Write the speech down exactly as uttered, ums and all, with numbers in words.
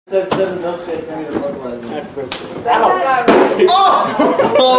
Said, said the milkshake, I need a Budweiser. Ow! Oh!